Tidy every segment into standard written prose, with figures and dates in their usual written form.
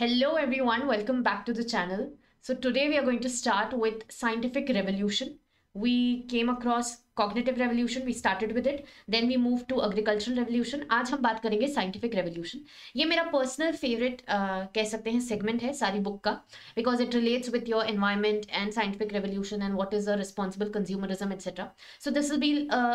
Hello everyone, welcome back to the channel. So today we are going to start with scientific revolution. We came across cognitive revolution, we started with it, then we moved to agricultural revolution. आज हम बात करेंगे scientific revolution. ये मेरा personal favorite कह सकते हैं segment है सारी book का, because it relates with your environment and scientific revolution and what is a responsible consumerism, etc. So this will be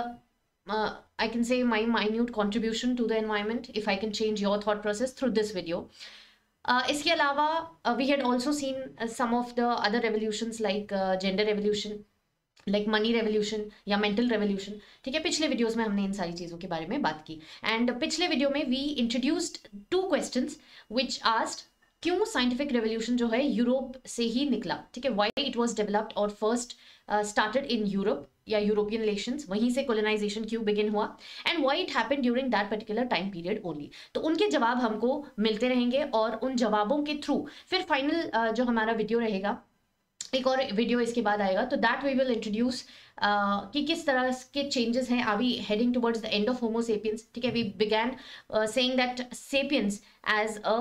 I can say my minute contribution to the environment if I can change your thought process through this video. इसके अलावा we had also seen some of the other revolutions like gender revolution, like money revolution या mental revolution. ठीक है, पिछले videos में हमने इन सारी चीज़ों के बारे में बात की. एंड पिछले वीडियो में we introduced two questions which asked क्यों साइंटिफिक रेवोल्यूशन जो है यूरोप से ही निकला. ठीक है, वाई इट वॉज डेवलप्ड और फर्स्ट स्टार्टेड इन यूरोप या यूरोपियन नेशंस, वहीं से कोलोनाइजेशन क्यों बिगिन हुआ and why it happened during that particular time period only. तो उनके जवाब हमको मिलते रहेंगे और उन जवाबों के थ्रू फिर फाइनल जो हमारा वीडियो रहेगा, एक और वीडियो इसके बाद आएगा, तो दैट वी विल इंट्रोड्यूस कि किस तरह के चेंजेस हैं. Are we heading towards the end of homo sapiens. ठीक है, we began saying that sapiens as a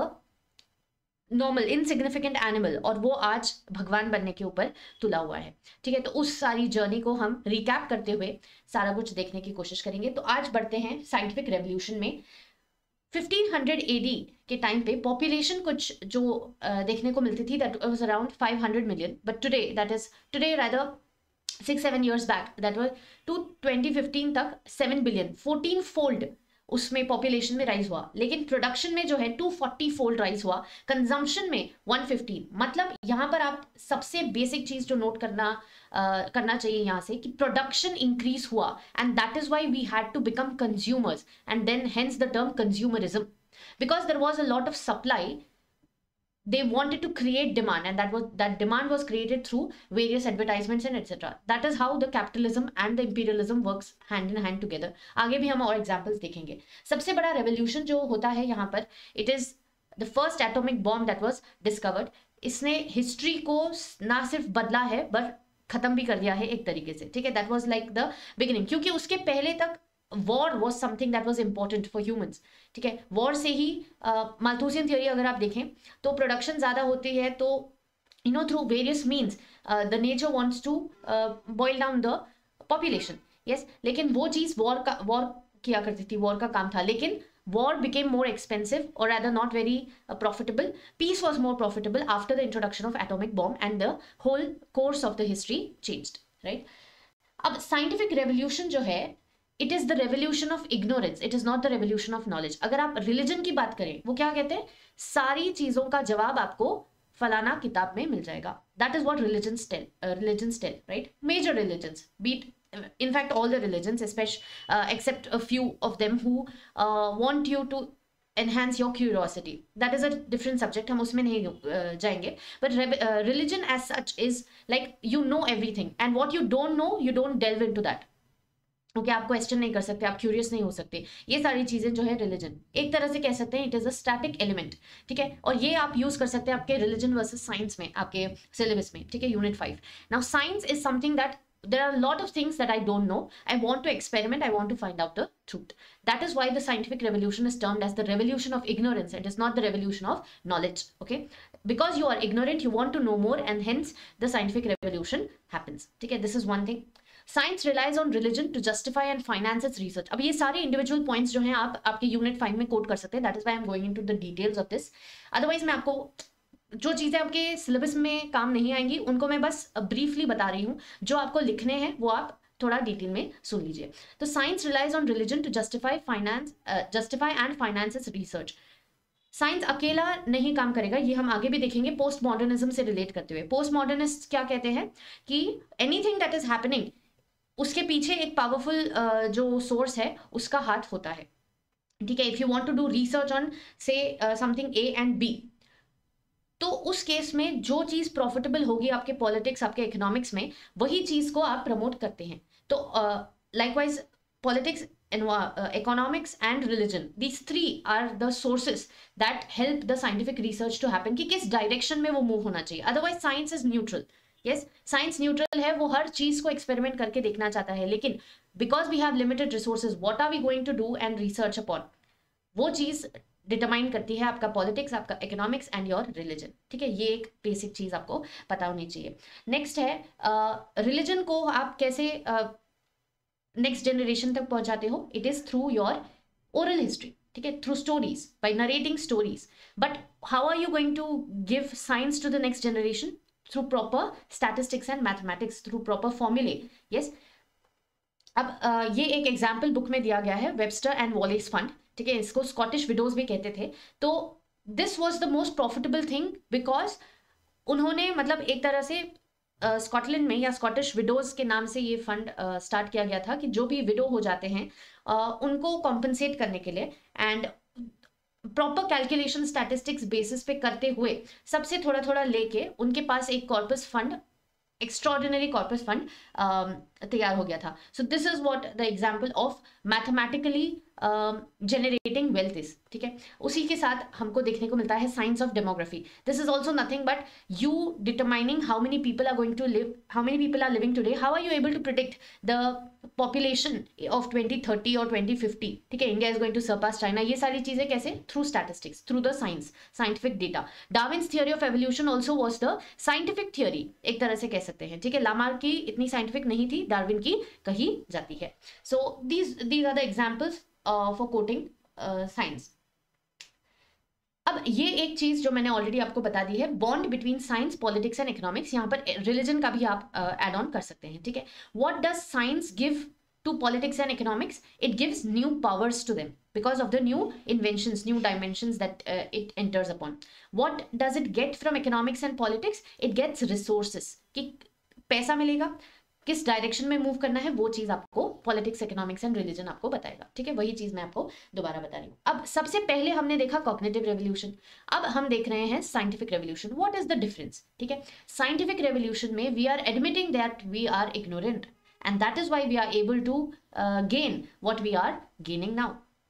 normal insignificant animal और वो आज भगवान बनने के ऊपर तुला हुआ है. ठीक है, तो उस सारी जर्नी को हम रिकैप करते हुए सारा कुछ देखने की कोशिश करेंगे. तो आज बढ़ते हैं साइंटिफिक रेवोल्यूशन में. 1500 AD के टाइम पे पॉपुलेशन कुछ जो देखने को मिलती थी that was around 500 million, but today rather 6-7 years back that was to 2015 तक 7 बिलियन, 14 फोल्ड उसमें पॉपुलेशन में राइज हुआ. लेकिन प्रोडक्शन में जो है 240 फोल्ड राइज हुआ, कंजम्पशन में 115. मतलब यहाँ पर आप सबसे बेसिक चीज जो नोट करना चाहिए यहाँ से कि प्रोडक्शन इंक्रीज हुआ and that is why we had to become consumers and then hence the term consumerism, because there was a lot of supply. They wanted to create demand and that demand was created through various advertisements and etc. That is how the capitalism and the imperialism works hand in hand together. आगे भी हम और examples देखेंगे. सबसे बड़ा revolution जो होता है यहाँ पर, it is the first atomic bomb that was discovered. इसने history को ना सिर्फ बदला है बट खत्म भी कर दिया है एक तरीके से. ठीक है, that was like the beginning, क्योंकि उसके पहले तक war was something that was important for humans. ठीक है, वॉर से ही माल्थूसियन थियोरी अगर आप देखें तो प्रोडक्शन ज़्यादा होती है, तो through various means the nature wants to boil down the population. Yes, लेकिन वो चीज़ वॉर किया करती थी, वॉर का काम था. लेकिन वॉर बिकेम मोर एक्सपेंसिव और rather not very profitable. Peace was more profitable after the introduction of atomic bomb and the whole course of the history changed, right? अब साइंटिफिक रेवोल्यूशन जो है, it is the revolution of ignorance, it is not the revolution of knowledge. अगर आप religion की बात करें, वो क्या कहते हैं, सारी चीजों का जवाब आपको फलाना किताब में मिल जाएगा. That is what religions tell, right? Major religions, but in fact all the religions, except a few of them who want you to enhance your curiosity. That is a different subject, हम उसमें नहीं जाएंगे. But religion as such is like you know everything and what you don't know you don't delve into that. ओके, आप question नहीं कर सकते, आप क्यूरियस नहीं हो सकते. ये सारी चीजें जो है रिलीजन, एक तरह से कह सकते हैं it is a static element. ठीक है, और ये आप यूज कर सकते हैं आपके रिलीजन वर्सेस साइंस में, आपके सिलेबस में. ठीक है, unit 5. Now science is something that there are a lot of things that I don't know. I want to experiment, I want to find out the truth. That is why the scientific revolution is termed as the revolution of ignorance. It is not the revolution of knowledge. Okay, because you are ignorant, you want to know more, and hence the scientific revolution happens. Okay, this is one thing. Science relies on religion to justify and finance its research. अब ये सारे individual points जो हैं आप आपके unit 5 में coat कर सकते हैं. That is why I am going into the details of this. Otherwise मैं आपको जो चीज़ें आपके सिलेबस में काम नहीं आएंगी उनको मैं बस ब्रीफली बता रही हूँ. जो आपको लिखने हैं वो आप थोड़ा डिटेल में सुन लीजिए. तो science relies on religion to justify and finance its research. Science अकेला नहीं काम करेगा, ये हम आगे भी देखेंगे पोस्ट मॉडर्निज्म से रिलेट करते हुए. पोस्ट मॉडर्निस्ट क्या कहते हैं कि एनीथिंग दैट इज हैपनिंग, उसके पीछे एक पावरफुल जो सोर्स है उसका हाथ होता है. ठीक है, if you want to do research on say something A and B, तो उस केस में जो चीज़ प्रॉफिटेबल होगी आपके पॉलिटिक्स, आपके इकोनॉमिक्स में, वही चीज़ को आप प्रमोट करते हैं. तो likewise politics, economics and religion, these three are the sources that help the scientific research to happen कि किस डायरेक्शन में वो मूव होना चाहिए. Otherwise science is neutral. Yes, science neutral है, वो हर चीज को एक्सपेरिमेंट करके देखना चाहता है, लेकिन because we have limited resources, what are we going to do and research upon, वो चीज डिटरमाइन करती है आपका पॉलिटिक्स, आपका इकोनॉमिक्स एंड योर रिलीजन। ठीक है, ये एक बेसिक चीज आपको पता होनी चाहिए। नेक्स्ट है रिलीजन को आप कैसे नेक्स्ट जनरेशन तक पहुंचाते हो। It is through your oral history, ठीक है, through stories, by narrating stories. But how are you going to give science to the next generation? Through proper statistics and mathematics, through proper फॉर्मूले। Yes, अब ये एक example book में दिया गया है, वेबस्टर एंड वॉलेस फंड। ठीक है, इसको स्कॉटिश विडोज भी कहते थे। तो this was the most profitable thing because उन्होंने मतलब एक तरह से स्कॉटलैंड में या स्कॉटिश विडोज के नाम से ये फंड स्टार्ट किया गया था कि जो भी विडो हो जाते हैं उनको कॉम्पनसेट करने के लिए, and proper calculation statistics basis पे करते हुए सबसे थोड़ा थोड़ा लेके उनके पास एक corpus fund, extraordinary corpus fund तैयार हो गया था। So this is what the example of mathematically generating wealth is. ठीक है, उसी के साथ हमको देखने को मिलता है science of demography. This is also nothing but you determining how many people are going to live, how many people are living today, how are you able to predict the population of 2030 और 2050। ठीक है, India is going to surpass China. ये सारी चीजें कैसे? Through statistics, through the science, scientific data. Darwin's theory of evolution also was the scientific theory, एक तरह से कह सकते हैं। ठीक है, लामार्क की इतनी साइंटिफिक नहीं थी, डार्विन की कही जाती है। So these are the examples for quoting science. अब ये एक चीज जो मैंने ऑलरेडी आपको बता दी है, bond between science, politics and economics. यहाँ पर रिलीजन का भी आप एड ऑन कर सकते हैं। ठीक है, what does science give to politics and economics? It gives new powers to them because of the new inventions, new dimensions that it enters upon. What does it get from economics and politics? It gets resources, कि पैसा मिलेगा, किस direction में move करना है वो चीज आपको पॉलिटिक्स, इकोनॉमिक्स एंड रिलीजन आपको बताएगा। ठीक है, वही चीज मैं आपको दोबारा बता रही हूँ। अब सबसे पहले हमने देखा कॉग्निटिव रेवोल्यूशन, अब हम देख रहे हैं scientific revolution. What is the difference? ठीक है, साइंटिफिक रेवोल्यूशन में we are admitting that we are ignorant, and that is why we are able to gain what we are gaining now.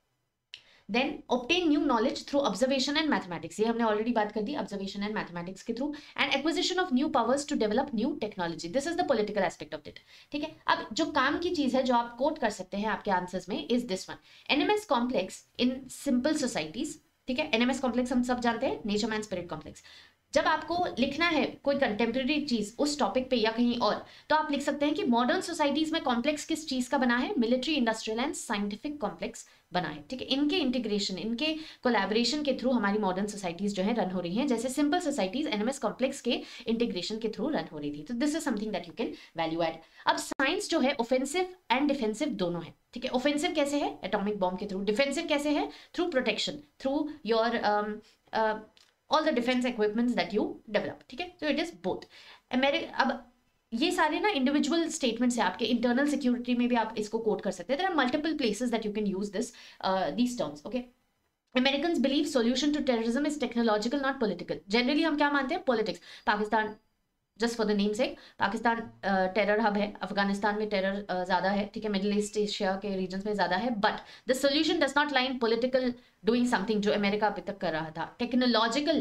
Then obtain new knowledge through observation and mathematics. ये हमने already बात कर दी observation and mathematics के through, and acquisition of new powers to develop new technology. This is the political aspect of it. ठीक है, अब जो काम की चीज है जो आप कोट कर सकते हैं आपके आंसर्स में is this one. NMS complex in simple societies. ठीक है, NMS complex हम सब जानते हैं, नेचर मैन स्पिरिट कॉम्प्लेक्स। जब आपको लिखना है कोई कंटेम्प्रेरी चीज उस टॉपिक पे या कहीं और, तो आप लिख सकते हैं कि मॉडर्न सोसाइटीज में कॉम्प्लेक्स किस चीज का बना है? Military, industrial and scientific complex बना है। ठीक है, इनके इंटीग्रेशन, इनके कोलैबोरेशन के थ्रू हमारी मॉडर्न सोसाइटीज जो है रन हो रही हैं, जैसे सिंपल सोसाइटीज एनएमएस कॉम्प्लेक्स के इंटीग्रेशन के थ्रू रन हो रही थी। तो this is something that you can value add. अब साइंस जो है ऑफेंसिव एंड डिफेंसिव दोनों है। ठीक है, ऑफेंसिव कैसे है? एटॉमिक बॉम्ब के थ्रू। डिफेंसिव कैसे है? Through protection, through your all the defense equipments that you develop. ठीक है, so it is both. अब ये सारे ना इंडिविजुअल स्टेटमेंट्स है, आपके इंटरनल सिक्योरिटी में भी आप इसको कोट कर सकते हैं। there are multiple places that you can use these terms. Okay, Americans believe solution to terrorism is technological, not political. Generally हम क्या मानते हैं? Politics. Pakistan, just for the name sake, Pakistan terror hub है, अफगानिस्तान में टेरर ज़्यादा है। ठीक है, मिडिल ईस्ट एशिया के रीजन्स में ज़्यादा है, but the solution does not lie in political doing something जो अमेरिका अभी तक कर रहा था। टेक्नोलॉजिकल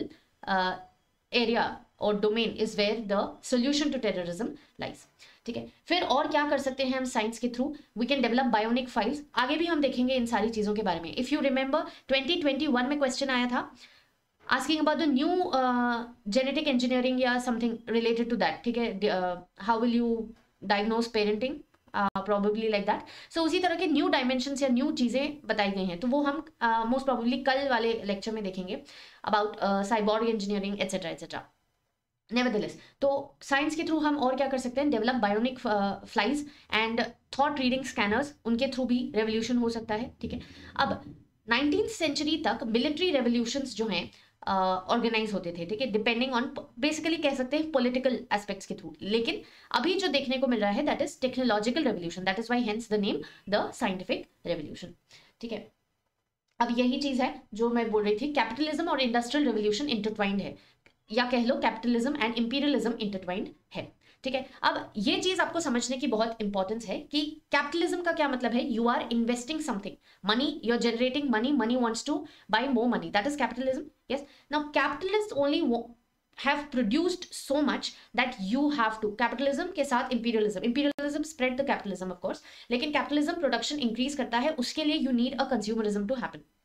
एरिया और domain is where the solution to terrorism lies. ठीक है, फिर और क्या कर सकते हैं हम साइंस के through? We can develop bionic files. आगे भी हम देखेंगे इन सारी चीज़ों के बारे में। इफ़ यू रिमेंबर 2021 में क्वेश्चन आया था asking about the new genetic engineering या something related to that. ठीक है, how will you diagnose parenting, probably like that. So उसी तरह के new dimensions या new चीज़ें बताई गई हैं, तो वो हम most probably कल वाले लेक्चर में देखेंगे about cyborg engineering etc etc. Nevertheless, तो साइंस के थ्रू हम और क्या कर सकते हैं? Develop bionic flies and thought reading scanners, उनके थ्रू भी रेवोल्यूशन हो सकता है। ठीक है, अब 19th सेंचुरी तक मिलिट्री रेवोल्यूशंस जो हैं ऑर्गेनाइज होते थे। ठीक है, डिपेंडिंग ऑन, बेसिकली कह सकते हैं पॉलिटिकल एस्पेक्ट्स के थ्रू। लेकिन अभी जो देखने को मिल रहा है that is technological revolution, that is why hence the name the scientific revolution. ठीक है, अब यही चीज है जो मैं बोल रही थी, कैपिटलिज्म और इंडस्ट्रियल रेवोल्यूशन इंटरट्वाइंड है, या कह लो कैपिटलिज्म एंड इंपीरियलिज्म इंटरट्वाइंड है। ठीक है, अब ये चीज आपको समझने की बहुत इंपॉर्टेंस है कि कैपिटलिज्म का क्या मतलब है? You are investing something, money, you are generating money, money wants to buy more money, that is capitalism. Yes, now capitalist only have produced so much that you have to, capitalism के साथ imperialism spread the capitalism of course, लेकिन capitalism production increase करता है, उसके लिए you need a consumerism to happen.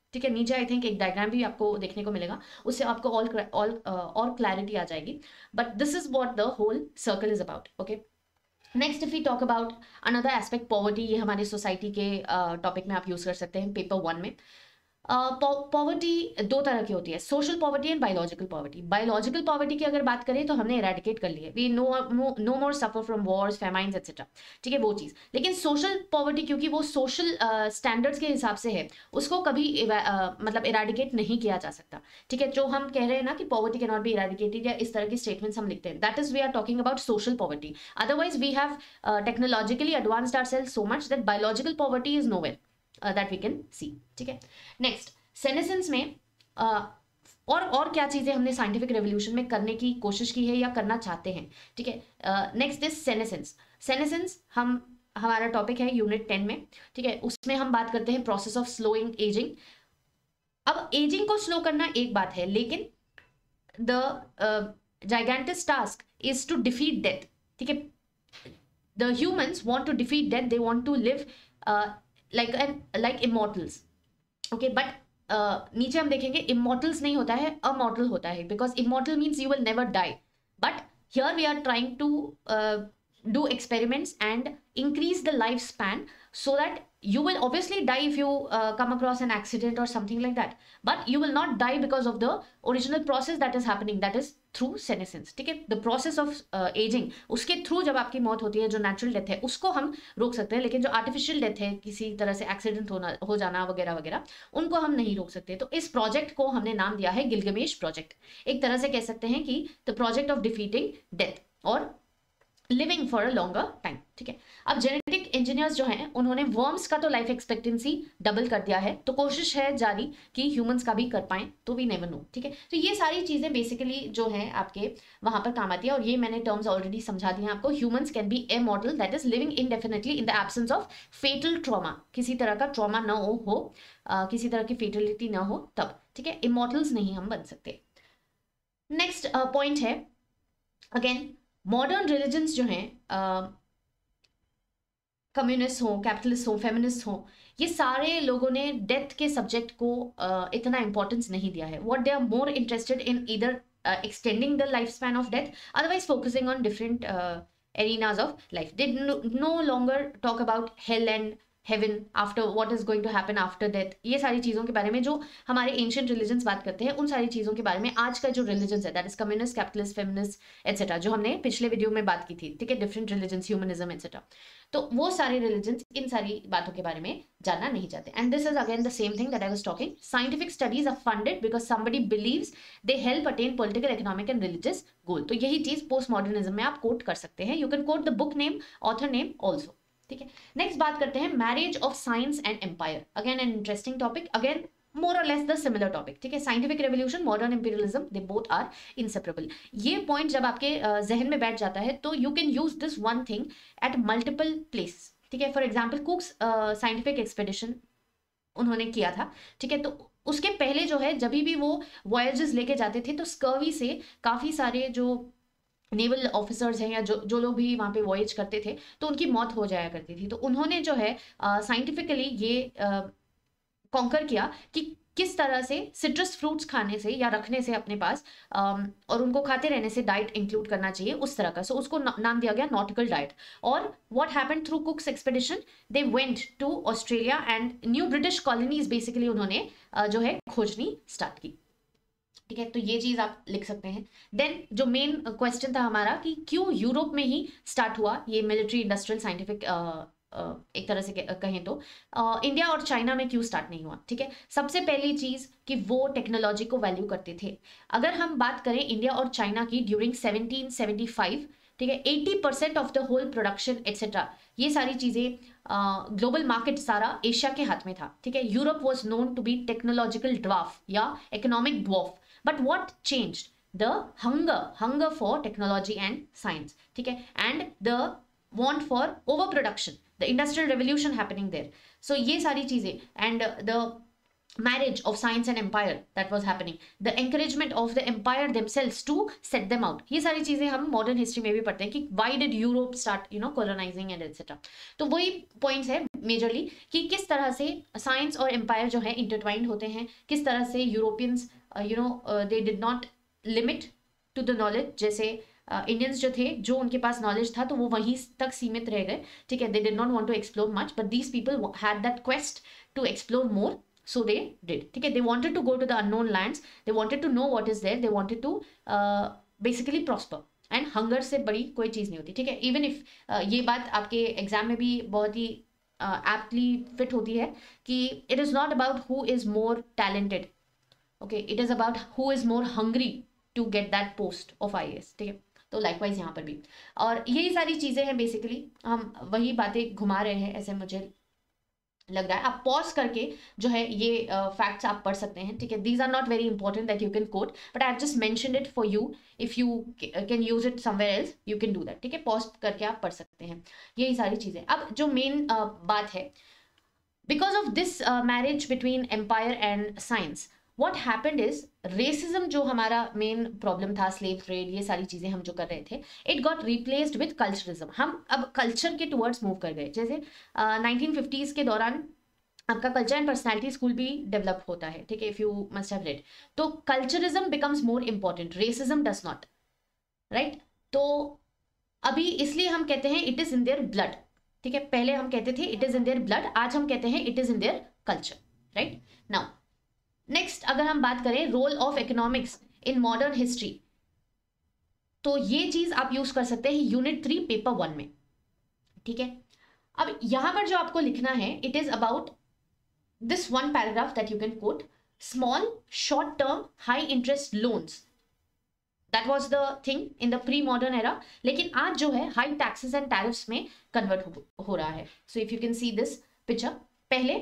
ठीक है, नीचे आई थिंक एक डायग्राम भी आपको देखने को मिलेगा, उससे आपको और क्लैरिटी आ जाएगी, but this is what the whole circle is about. Okay, next if we talk about another aspect poverty, ये हमारे सोसाइटी के टॉपिक में आप यूज कर सकते हैं पेपर 1 में. पॉवर्टी दो तरह की होती है, social poverty and biological poverty. Biological poverty की अगर बात करें तो हमने इरेडिकेट कर ली है, we no more suffer from wars, famines etcetera. ठीक है, वो चीज़. लेकिन सोशल पॉवर्टी क्योंकि वो सोशल स्टैंडर्ड्स के हिसाब से है, उसको कभी मतलब इरेडिकेट नहीं किया जा सकता. ठीक है, जो हम कह रहे हैं ना कि poverty can not be eradicated या इस तरह की स्टेटमेंट्स हम लिखते हैं, that is we are talking about social poverty. Otherwise we have technologically advanced ourselves so much that biological poverty is nowhere that we can see. ठीक है, next senescence में और क्या चीजें हमने साइंटिफिक रेवोल्यूशन में करने की कोशिश की है या करना चाहते हैं. ठीक है, नेक्स्ट इज सेनेसेंस. सेनेसेंस हमारा टॉपिक है यूनिट 10 में. ठीक है, उसमें हम बात करते हैं प्रोसेस ऑफ स्लोइंग एजिंग. अब एजिंग को स्लो करना एक बात है, लेकिन the gigantic task is to defeat death. ठीक है, the humans want to defeat death, they want to live like immortals. Okay, but नीचे हम देखेंगे इमॉर्टल्स नहीं होता है, अमॉर्टल होता है, because immortal means you will never die. But here we are trying to do experiments and increase the lifespan so that you will obviously die if you come across an accident or something like that, but you will not die because of the original process that is happening, that is through senescence. ठीक है, the process of aging, उसके through जब आपकी मौत होती है, जो natural death है उसको हम रोक सकते हैं, लेकिन जो आर्टिफिशियल डेथ है, किसी तरह से एक्सीडेंट हो जाना वगैरह वगैरह, उनको हम नहीं रोक सकते. तो इस प्रोजेक्ट को हमने नाम दिया है गिलगमेश प्रोजेक्ट. एक तरह से कह सकते हैं कि the project of defeating death और living for a longer time. ठीक है, अब जेनेटिक इंजीनियर्स जो हैं उन्होंने वर्म्स का तो लाइफ एक्सपेक्टेंसी डबल कर दिया है, तो कोशिश है जारी कि ह्यूमंस का भी कर पाएं, तो वी नेवर नो. ठीक है, तो ये सारी चीजें बेसिकली जो हैं आपके वहां पर काम आती है, और ये मैंने टर्म्स ऑलरेडी समझा दिए हैं आपको. Humans can be immortal, that is living indefinitely in the absence of fatal trauma, किसी तरह का ट्रॉमा ना हो किसी तरह की फेटलिटी ना हो तब. ठीक है, इमॉर्टल्स नहीं हम बन सकते. नेक्स्ट पॉइंट है, अगेन मॉडर्न रिलीजन्स जो हैं, कम्युनिस्ट हो, कैपिटलिस्ट हो, फेमिनिस्ट हो, ये सारे लोगों ने डेथ के सब्जेक्ट को इतना इंपॉर्टेंस नहीं दिया है. What they are more interested in either extending the lifespan of death, otherwise focusing on different arenas of life. They no longer talk about hell and heaven, after what is going to happen after death. ये सारी चीज़ों के बारे में जो हमारे ancient religions बात करते हैं, उन सारी चीज़ों के बारे में आज का जो रिलीजन्स है, that is communist, capitalist, feminist etcetera, जो हमने पिछले वीडियो में बात की थी. ठीक है, डिफरेंट रिलीजन्स, ह्यूमनिज्म एटसेट्रा, तो वो सारे रिलीजन्स इन सारी बातों के बारे में जानना नहीं चाहते. And this is again the same thing that I was talking. Scientific studies are funded because somebody believes they help attain political, economic and religious goal. तो यही चीज पोस्ट मॉडर्निज्म में आप कोट कर सकते हैं. You can quote the book name, author name also. ठीक है, नेक्स्ट बात करते हैं marriage of science and empire. Again an interesting topic, again more और लेस द सिमिलर टॉपिक. ठीक है, scientific revolution, modern imperialism, they both are inseparable. ये पॉइंट जब आपके जहन में बैठ जाता है तो you can use this one thing at multiple places. ठीक है, for example Cook's scientific expedition उन्होंने किया था. ठीक है, तो उसके पहले जो है जब भी वो वॉयजेस लेके जाते थे तो स्कर्वी से काफ़ी सारे जो नेवल ऑफिसर्स हैं या जो लोग भी वहाँ पे वॉयज करते थे तो उनकी मौत हो जाया करती थी. तो उन्होंने जो है साइंटिफिकली ये कॉन्कर किया कि किस तरह से सिट्रस फ्रूट्स खाने से या रखने से अपने पास और उनको खाते रहने से डाइट इंक्लूड करना चाहिए उस तरह का. सो उसको नाम दिया गया नॉटिकल डाइट. और what happened through Cook's expedition, they went to Australia and new British colonies basically उन्होंने जो है खोजनी स्टार्ट की. ठीक है, तो ये चीज आप लिख सकते हैं. देन जो मेन क्वेश्चन था हमारा कि क्यों यूरोप में ही स्टार्ट हुआ ये मिलिट्री इंडस्ट्रियल साइंटिफिक, एक तरह से कहें तो इंडिया और चाइना में क्यों स्टार्ट नहीं हुआ. ठीक है, सबसे पहली चीज कि वो टेक्नोलॉजी को वैल्यू करते थे. अगर हम बात करें इंडिया और चाइना की ड्यूरिंग 1775, ठीक है, 80% of the whole production etcetera, ये सारी चीजें ग्लोबल मार्केट सारा एशिया के हाथ में था. ठीक है, Europe was known to be technological dwarf या economic dwarf. But what changed? The hunger for technology and science. ठीक है, and the want for overproduction, the industrial revolution happening there. So ये सारी चीजें and the marriage of science and empire that was happening, the encouragement of the empire themselves to set them out. ये सारी चीजें हम modern history में भी पढ़ते हैं कि why did Europe start colonizing and etc. तो वही points है मेजरली कि किस तरह से साइंस और एम्पायर जो है इंटरट्वाइंड होते हैं, किस तरह से Europeans they did not limit to the knowledge, जैसे इंडियंस जो थे, जो उनके पास नॉलेज था तो वो वहीं तक सीमित रह गए, ठीक है, they did not want to explore much, but these people had that quest to explore more, so they did, ठीक है, they wanted to go to the unknown lands, they wanted to know what is there, they wanted to basically prosper, and hunger से बड़ी कोई चीज़ नहीं होती, ठीक है। Even if ये बात आपके एग्जाम में भी बहुत ही एप्टली फिट होती है कि it is not about who is more talented, okay, it is about who is more hungry to get that post of IAS, ठीक है। तो लाइकवाइज यहाँ पर भी, और यही सारी चीज़ें हैं, बेसिकली हम वही बातें घुमा रहे हैं, ऐसे मुझे लग रहा है। आप पॉज करके जो है ये फैक्ट्स आप पढ़ सकते हैं, ठीक है। These are not very important that you can quote, but I have just mentioned it for you, if you can use it somewhere else you can do that, ठीक है। पॉज करके आप पढ़ सकते हैं यही सारी चीजें। अब जो मेन बात है, because of this marriage between empire and science, what happened is racism, जो हमारा मेन प्रॉब्लम था, स्लेव ट्रेड, ये सारी चीजें हम जो कर रहे थे, it got replaced with culturism. हम अब कल्चर के टुवर्ड्स मूव कर गए, जैसे 1950s के दौरान आपका कल्चर एंड पर्सनैलिटी स्कूल भी डेवलप होता है, ठीक है, if you must have read, तो culturism becomes more important, racism does not, right. तो अभी इसलिए हम कहते हैं it is in their blood, ठीक है। पहले हम कहते थे it is in their blood, आज हम कहते हैं it is in their culture, right. Now next अगर हम बात करें role of economics in modern history, तो ये चीज आप यूज कर सकते हैं यूनिट 3 पेपर 1 में, ठीक है। अब यहां पर जो आपको लिखना है, it is about this one paragraph that you can quote, small short term high interest loans, that was the thing in the pre modern era, लेकिन आज जो है हाई टैक्सेस एंड टैरिफ्स में कन्वर्ट हो रहा है। So if you can see this picture, पहले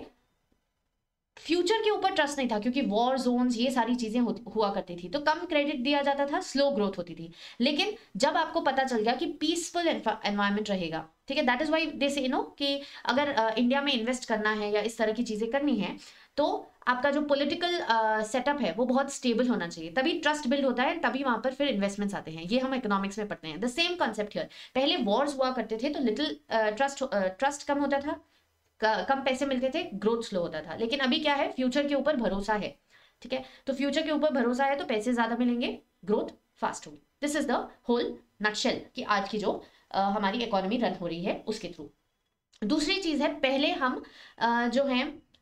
future के ऊपर ट्रस्ट नहीं था, क्योंकि वॉर जोन्स ये सारी चीजें हुआ करती थी, तो कम क्रेडिट दिया जाता था, स्लो ग्रोथ होती थी। लेकिन जब आपको पता चल गया कि पीसफुल एनवायरनमेंट रहेगा, ठीक है, दैट इज व्हाई दे से नो कि अगर इंडिया में इन्वेस्ट करना है या इस तरह की चीजें करनी है, तो आपका जो पॉलिटिकल सेटअप है वो बहुत स्टेबल होना चाहिए, तभी ट्रस्ट बिल्ड होता है, तभी वहां पर फिर इन्वेस्टमेंट्स आते हैं। ये हम इकोनॉमिक्स में पढ़ते हैं, द सेम कॉन्सेप्ट हियर। पहले वॉर्स हुआ करते थे तो लिटिल ट्रस्ट कम होता था, कम पैसे मिलते थे, ग्रोथ स्लो होता था। लेकिन अभी क्या है, फ्यूचर के ऊपर भरोसा है, ठीक है, तो फ्यूचर के ऊपर भरोसा है तो पैसे ज्यादा मिलेंगे, ग्रोथ फास्ट होगी। This is the whole nutshell कि आज की जो हमारी इकोनॉमी रन हो रही है उसके थ्रू। दूसरी चीज है, पहले हम जो है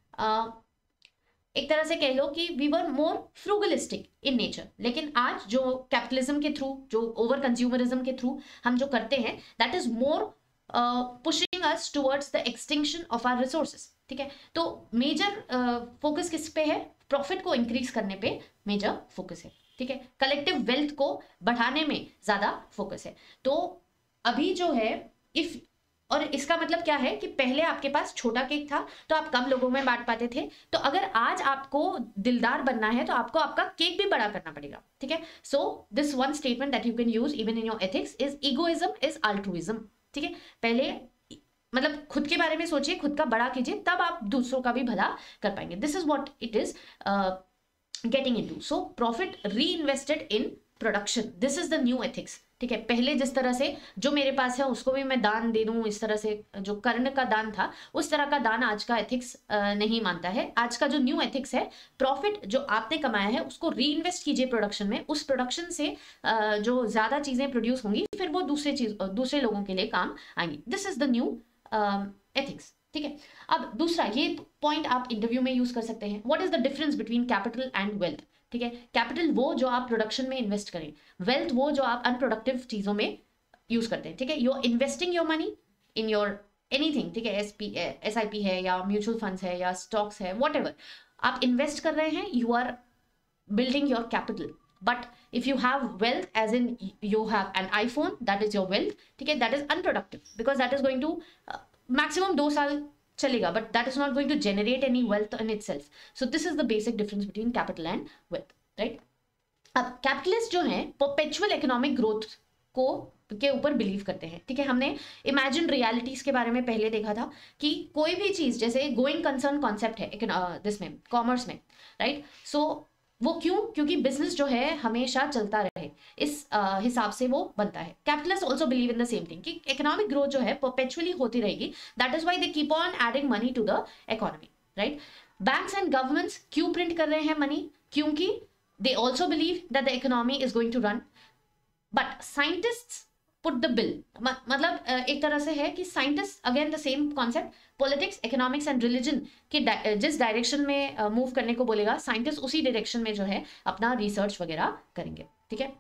एक तरह से कह लो कि we were more फ्रूगलिस्टिक in nature, लेकिन आज जो कैपिटलिज्म के थ्रू, जो ओवर कंज्यूमरिज्म के थ्रू हम जो करते हैं, that is more pushing us towards the extinction of our resources, ठीक है। तो मेजर फोकस किस पे है, प्रॉफिट को इंक्रीज करने पे मेजर फोकस है, ठीक है, कलेक्टिव वेल्थ को बढ़ाने में ज्यादा फोकस है। तो अभी जो है इफ, और इसका मतलब क्या है कि पहले आपके पास छोटा केक था तो आप कम लोगों में बांट पाते थे, तो अगर आज आपको दिलदार बनना है तो आपको आपका केक भी बड़ा करना पड़ेगा, ठीक है। So this one statement that you can use even in your ethics is egoism is altruism, ठीक है। पहले मतलब खुद के बारे में सोचिए, खुद का बड़ा कीजिए, तब आप दूसरों का भी भला कर पाएंगे। This is what it is getting into. So profit reinvested in production, this is the new ethics, ठीक है। पहले जिस तरह से जो मेरे पास है उसको भी मैं दान दे दूं, इस तरह से जो कर्ण का दान था उस तरह का दान आज का एथिक्स नहीं मानता है। आज का जो न्यू एथिक्स है, प्रॉफिट जो आपने कमाया है उसको री इन्वेस्ट कीजिए प्रोडक्शन में, उस प्रोडक्शन से जो ज्यादा चीजें प्रोड्यूस होंगी फिर वो दूसरे लोगों के लिए काम आएंगी। This is the new ethics, ठीक है। अब दूसरा ये पॉइंट आप इंटरव्यू में यूज कर सकते हैं, what is the difference between capital and wealth, ठीक है। कैपिटल वो जो आप प्रोडक्शन में इन्वेस्ट करें, वेल्थ वो जो आप अनप्रोडक्टिव चीजों में यूज करते हैं, ठीक है। You are investing your money in your anything, ठीक है, SIP है या म्यूचुअल फंड्स है या स्टॉक्स है, व्हाटएवर आप इन्वेस्ट कर रहे हैं, you are building your capital. But if you have wealth, as in you have an iPhone, that is your wealth, ठीक है, that is unproductive because that is going to maximum 2 साल चलेगा, but that is not going to generate any wealth in itself. So this is the basic difference between capital and wealth, right? अब capitalist जो हैं perpetual economic growth को के ऊपर believe करते हैं, ठीक है। हमने इमेजिन रियलिटीज के बारे में पहले देखा था कि कोई भी चीज, जैसे गोइंग कंसर्न कॉन्सेप्ट है दिस में, कॉमर्स में, राइट। सो वो क्यों? क्योंकि बिजनेस जो है हमेशा चलता रहे, इस हिसाब से वो बनता है। Capitalist also believe in the same thing कि इकोनॉमिक ग्रोथ जो है परपेचुअली होती रहेगी, that is why they keep on adding money to the economy, right. Banks and governments क्यों प्रिंट कर रहे हैं मनी? क्योंकि they also believe that the economy is going to run, but scientists put the bill. मतलब एक तरह से है कि scientist, again the same concept, politics, economics and religion के जिस डायरेक्शन में मूव करने को बोलेगा, साइंटिस्ट उसी डायरेक्शन में जो है अपना रिसर्च वगैरह करेंगे, ठीक है।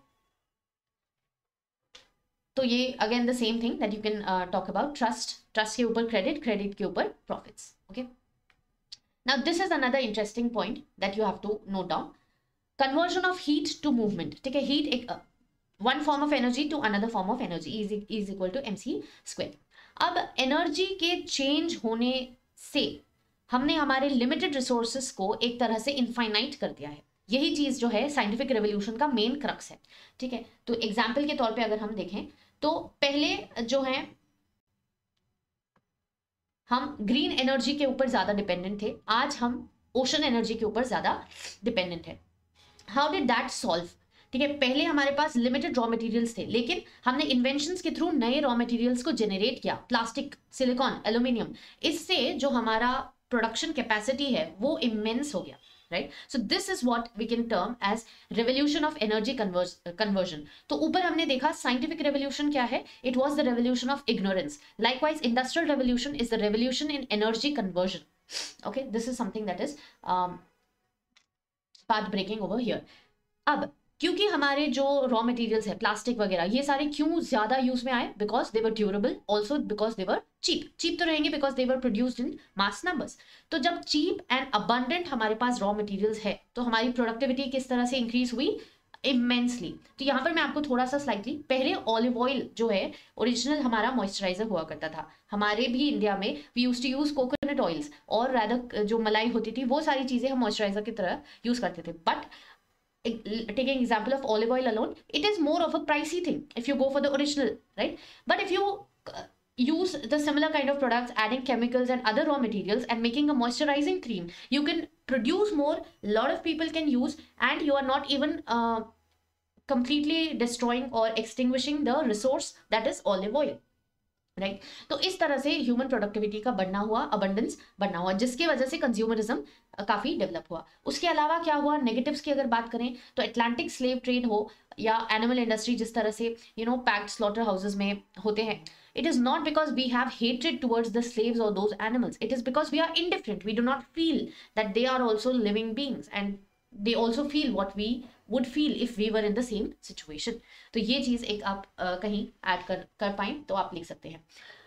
तो ये again the same thing that you can talk about trust, trust के ऊपर क्रेडिट, क्रेडिट के ऊपर profits, okay. Now this is another interesting point that you have to note down, conversion of heat to movement, ठीक है। Heat एक one form of energy to another form of energy is equal to mc square। अब energy के change होने से हमने हमारे limited resources को एक तरह से इनफाइनाइट कर दिया है। यही चीज जो है साइंटिफिक रेवोल्यूशन का मेन क्रक्स है, ठीक है। तो एग्जाम्पल के तौर पे अगर हम देखें तो पहले जो है हम ग्रीन एनर्जी के ऊपर ज्यादा डिपेंडेंट थे, आज हम ओशन एनर्जी के ऊपर ज्यादा डिपेंडेंट है। How did that solve? ठीक है, पहले हमारे पास लिमिटेड रॉ मटेरियल्स थे, लेकिन हमने इन्वेंशंस के थ्रू नए रॉ मटेरियल्स को जनरेट किया, प्लास्टिक, सिलिकॉन, एल्यूमिनियम। इससे जो हमारा प्रोडक्शन कैपेसिटी है वो इमेंस हो गया, right. So this is what we can term as revolution of energy conversion. तो ऊपर हमने देखा साइंटिफिक रेवोल्यूशन क्या है, it was the revolution of ignorance. Likewise industrial revolution is the revolution in energy conversion, okay. This is something that is path breaking over here. अब क्योंकि हमारे जो रॉ मटेरियल्स है, प्लास्टिक वगैरह, ये सारे क्यों ज्यादा यूज में आए? Because they were durable, also because they were cheap. Cheap तो रहेंगे because they were produced in mass numbers. तो जब चीप एंड अबंडेंट हमारे पास रॉ मटेरियल्स है तो हमारी प्रोडक्टिविटी किस तरह से इंक्रीज हुई? इमेंसली। तो यहाँ पर मैं आपको थोड़ा सा स्लाइटली, पहले ऑलिव ऑयल जो है ओरिजिनल हमारा मॉइस्चराइजर हुआ करता था। हमारे भी इंडिया में we use to use coconut oils, और रादर जो मलाई होती थी वो सारी चीजें हम मॉइस्चराइजर की तरह यूज करते थे। But taking example of olive oil alone, it is more of a pricey thing if you go for the original, right? But if you use the similar kind of products, adding chemicals and other raw materials and making a moisturizing cream, you can produce more, lot of people can use, and you are not even completely destroying or extinguishing the resource that is olive oil, right. तो इस तरह से human productivity का बढ़ना हुआ, abundance बढ़ना हुआ, जिसकी वजह से कंज्यूमरिज्म काफी डेवलप हुआ। उसके अलावा क्या हुआ? नेगेटिव्स की अगर बात करें तो अटलांटिक स्लेव ट्रेड हो या एनिमल इंडस्ट्री, जिस तरह से पैक्ड स्लॉटर हाउसेज में होते हैं, it is not because we have hatred towards the slaves or those animals, it is because we are indifferent, we do not feel that they are also living beings and they also feel what we would feel if we were in the same situation। तो ये चीज एक आप कहीं add कर पाए तो आप लिख सकते हैं।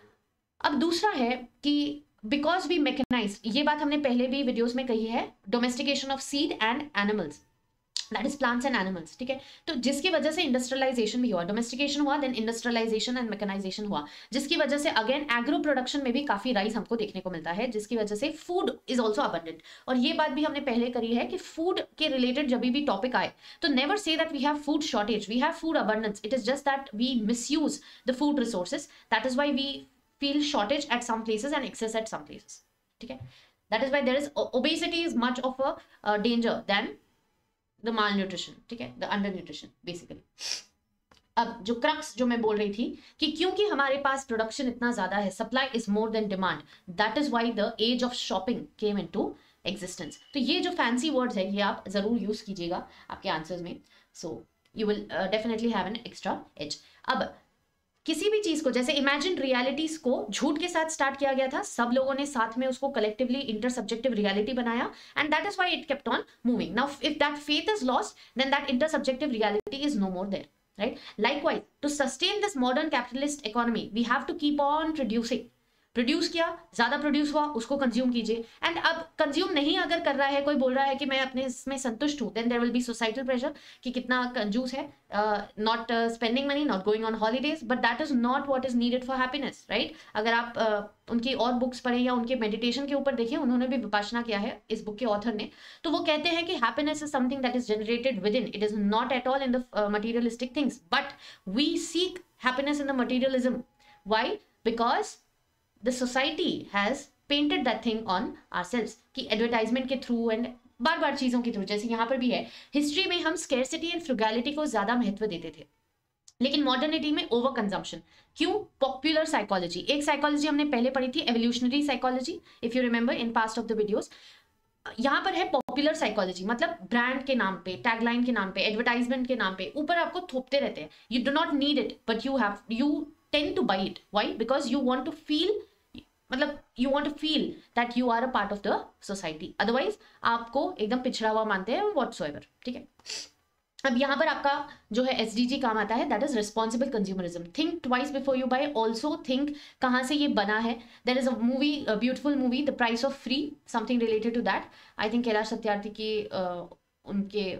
अब दूसरा है कि बिकॉज वी मैकेनाइज, ये बात हमने पहले भी वीडियोस में कही है, domestication of seed and animals, that is plants and animals, ठीक है। तो जिसकी वजह से इंडस्ट्रियलाइजेशन भी हुआ, डोमेस्टिकेशन हुआ, देन इंडस्ट्रियलाइजेशन एंड मैकेनाइजेशन हुआ, जिसकी वजह से अगेन एग्रो प्रोडक्शन में भी काफी राइज हमको देखने को मिलता है, जिसकी वजह से फूड इज ऑल्सो अबंडेंट। और ये बात भी हमने पहले करी है कि फूड के रिलेटेड जब भी टॉपिक आए तो never say that we have food shortage, we have food abundance, it is just that we misuse the food resources, that is why we feel shortage at some places and excess at some places, ठीक है। that is why there is obesity is much of a danger than the malnutrition, ठीक है, the undernutrition basically। अब जो crux जो मैं बोल रही थी कि क्योंकि हमारे पास प्रोडक्शन इतना ज्यादा है, supply is more than demand, that is why the age of shopping came into existence. तो ये जो फैंसी वर्ड्स है ये आप जरूर यूज कीजिएगा आपके आंसर्स में, so you will definitely have an extra edge. अब किसी भी चीज को, जैसे इमेजिन रियलिटीज को झूठ के साथ स्टार्ट किया गया था, सब लोगों ने साथ में उसको कलेक्टिवली इंटरसब्जेक्टिव रियलिटी बनाया, and that is why it kept on moving. Now if that faith is lost, then that intersubjective reality is no more there, right. Likewise to sustain this modern capitalist economy we have to keep on producing. Produce किया, ज्यादा produce हुआ, उसको consume कीजिए, and अब consume नहीं अगर कर रहा है, कोई बोल रहा है कि मैं अपने इसमें संतुष्ट हूं, then there will be societal pressure कि कितना कंजूस है, not spending money, not going on holidays, but that is not what is needed for happiness, right. अगर आप उनकी और बुक्स पढ़ें या उनके मेडिटेशन के ऊपर देखिए, उन्होंने भी विपासना किया है इस बुक के ऑथर ने, तो वो कहते हैं कि happiness is something that is generated within, it is not at all in the materialistic things, but we seek happiness in the materialism. Why? Because the society has painted that thing on ourselves कि advertisement के through and बार बार चीजों के through, जैसे यहाँ पर भी है, हिस्ट्री में हम स्केर्सिटी एंड फ्रुगैलिटी को ज्यादा महत्व देते थे, लेकिन मॉडर्निटी में ओवर कंजम्पशन। क्यों? पॉपुलर साइकोलॉजी, एक साइकोलॉजी हमने पहले पढ़ी थी, evolutionary psychology, if you remember in past of the videos. यहाँ पर है पॉपुलर साइकोलॉजी, मतलब ब्रांड के नाम पे, टैगलाइन के नाम पे, एडवर्टाइजमेंट के नाम पे ऊपर आपको थोपते रहते हैं। You do not need it but you tend to buy it. Why? Because you want to feel, मतलब you want to feel that you are a part of the society, otherwise आपको एकदम पिछड़ा हुआ मानते हैं व्हाटसोएवर। ठीक है, अब यहाँ पर आपका जो है एसडीजी काम आता है, that is responsible consumerism. Think twice before you buy, also think कहाँ से ये बना है। There is a movie, beautiful movie, the price of free, something related to that. I think Kailash Satyarthi की उनके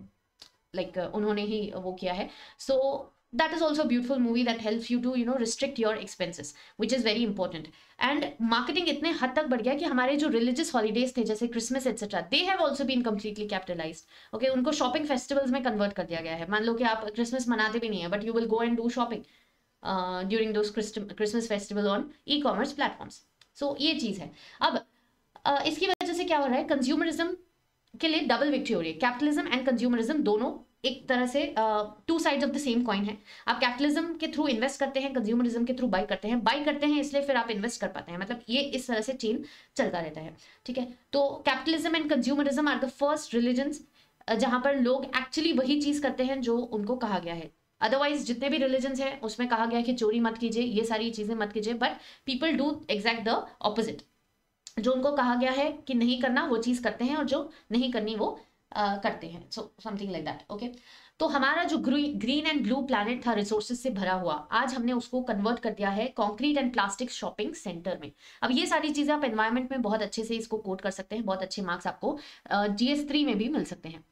उन्होंने ही वो किया है। सो that is also a beautiful movie that helps you to restrict your expenses, which is very important. And marketing इतने हद तक बढ़ गया कि हमारे जो religious holidays थे जैसे Christmas etc, they have also been completely capitalized. Okay, उनको shopping festivals में convert कर दिया गया है। मान लो कि आप क्रिसमस मनाते भी नहीं है, but you will go and do shopping during those Christmas festival on e-commerce platforms. So ये चीज है। अब इसकी वजह से क्या हो रहा है, कंज्यूमरिज्म के लिए डबल विक्ट्री हो रही है। कैपिटलिज्म एंड कंज्यूमरिज्म दोनों एक तरह से two sides of the same coin है। आप कैपिटलिज्म के थ्रू इन्वेस्ट करते हैं, कंज्यूमरिज्म के थ्रू बाई करते हैं इसलिए फिर आप इन्वेस्ट कर पाते हैं, मतलब ये इस तरह से चेन चलता रहता है। ठीक है, तो capitalism and consumerism are the first religions जहां पर लोग एक्चुअली वही चीज करते हैं जो उनको कहा गया है। अदरवाइज जितने भी रिलीजन्स हैं उसमें कहा गया है कि चोरी मत कीजिए, ये सारी चीजें मत कीजिए, but people do exact the opposite. जो उनको कहा गया है कि नहीं करना वो चीज करते हैं, और जो नहीं करनी वो करते हैं। So something like that. Okay, तो हमारा जो ग्रीन एंड ब्लू प्लैनेट था रिसोर्सेज से भरा हुआ, आज हमने उसको कन्वर्ट कर दिया है concrete and plastic shopping centre में। अब ये सारी चीजें आप एनवायरनमेंट में बहुत अच्छे से इसको कोट कर सकते हैं, बहुत अच्छे मार्क्स आपको GS3 में भी मिल सकते हैं।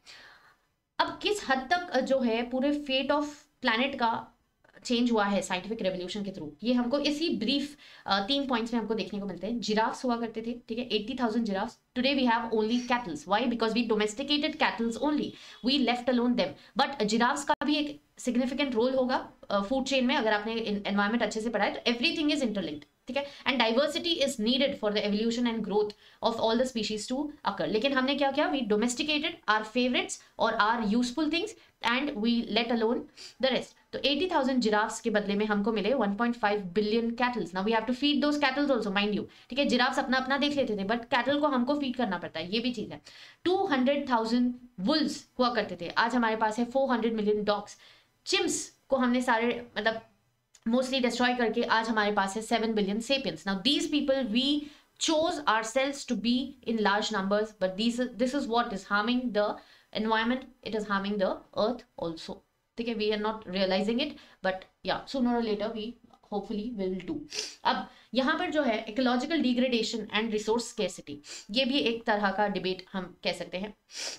अब किस हद तक जो है पूरे फेट ऑफ प्लैनेट का चेंज हुआ है साइंटिफिक रेवोल्यूशन के थ्रू, ये हमको इसी ब्रीफ 3 पॉइंट्स में हमको देखने को मिलते हैं। जिराफ्स हुआ करते थे, ठीक है, 80,000 giraffes. Today we have only cattles. Why? Because we domesticated cattles only, we left alone them. But giraffes का भी एक सिग्निफिकेंट रोल होगा फूड चेन में, अगर आपने एनवायरमेंट अच्छे से पढ़ा है तो। एवरीथिंग इज इंटरलिंक्ड, ठीक है, and diversity is needed for the evolution and growth of all the species to occur. लेकिन हमने क्या किया, वी डोमेस्टिकेटेड आर फेवरेट्स और our useful things and we let alone the rest. तो 80,000 giraffes के बदले में हमको मिले 1.5 billion cattles. Now we have to feed those cattles also, mind you, ठीक है। जिराफ्स अपना अपना देख लेते थे, बट कैटल को हमको फीड करना पड़ता है, ये भी चीज है। 200,000 वुल्स हुआ करते थे, आज हमारे पास है 400 मिलियन डॉग्स। चिम्स को हमने सारे मतलब मोस्टली डिस्ट्रॉय करके आज हमारे पास है 7 billion sapiens. Now these people we chose ourselves to be in large numbers, but this is what is harming the environment, it is harming the earth also, ठीक है। we are not realizing it, but yeah, sooner or later we hopefully will do. अब यहाँ पर जो है ecological degradation and resource scarcity, ये भी एक तरह का डिबेट हम कह सकते हैं।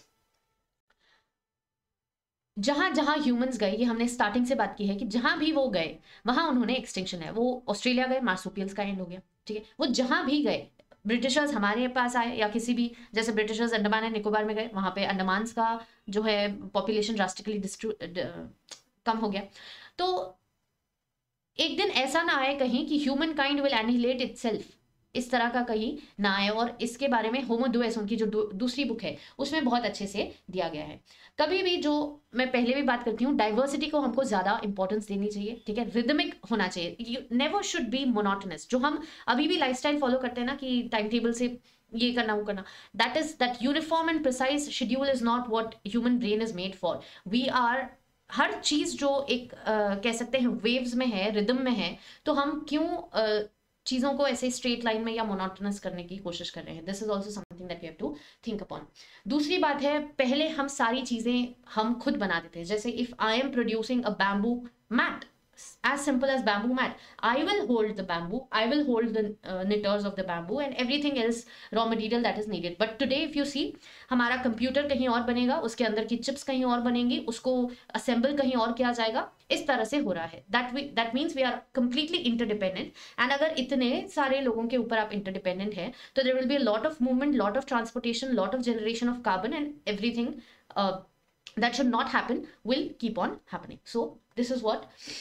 जहां जहां ह्यूमंस गए, ये हमने स्टार्टिंग से बात की है कि जहां भी वो गए वहां उन्होंने एक्सटिंक्शन है। वो ऑस्ट्रेलिया गए, मार्सुपियल्स का एंड हो गया, ठीक है। वो जहां भी गए, ब्रिटिशर्स हमारे पास आए या किसी भी, जैसे ब्रिटिशर्स अंडमान एंड निकोबार में गए, वहां पे अंडमान्स का जो है पॉपुलेशन ड्रास्टिकली कम हो गया। तो एक दिन ऐसा ना आए कहीं कि humankind will annihilate itself, इस तरह का कहीं ना आए। और इसके बारे में होमो डुएस, उनकी जो दूसरी बुक है, उसमें बहुत अच्छे से दिया गया है। कभी भी, जो मैं पहले भी बात करती हूँ, डाइवर्सिटी को हमको ज्यादा इंपॉर्टेंस देनी चाहिए, ठीक है। रिदमिक होना चाहिए, you never should be monotonous. जो हम अभी भी लाइफस्टाइल फॉलो करते हैं ना कि टाइम टेबल से ये करना वो करना, that uniform and precise schedule is not what human brain is made for. We are, हर चीज जो एक कह सकते हैं वेव्स में है, रिदम में है, तो हम क्यों चीजों को ऐसे स्ट्रेट लाइन में या मोनोटोनस करने की कोशिश कर रहे हैं। This is also something that we have to think upon. दूसरी बात है, पहले हम सारी चीजें हम खुद बना देते हैं। जैसे if I am producing a bamboo mat, as simple as bamboo mat, I will hold the bamboo, I will hold the knitters of the bamboo and everything else raw material that is needed. But today if you see, हमारा computer कहीं और बनेगा, उसके अंदर की chips कहीं और बनेंगी, उसको असेंबल कहीं और किया जाएगा, इस तरह से हो रहा है। that means we are completely interdependent, and अगर इतने सारे लोगों के ऊपर आप interdependent है, तो there will be a lot of movement, lot of transportation, lot of generation of carbon, and everything that should not happen will keep on happening. So this is what